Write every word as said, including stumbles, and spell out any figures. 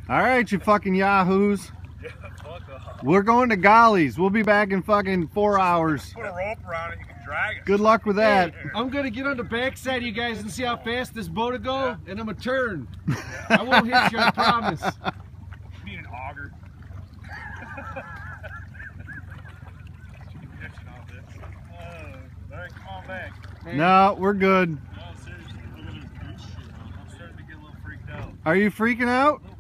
All right, you fucking yahoos. Yeah, fuck off. We're going to Gollies. We'll be back in fucking four hours. Put a rope around it, you can drag it. Good luck with that. Hey, I'm gonna get on the backside of you guys and see how fast this boat will go, and I'm gonna turn. I won't hit you, I promise. You need an auger. All right, come on back. No, we're good. No, seriously, look at this shit. I'm starting to get a little freaked out. Are you freaking out?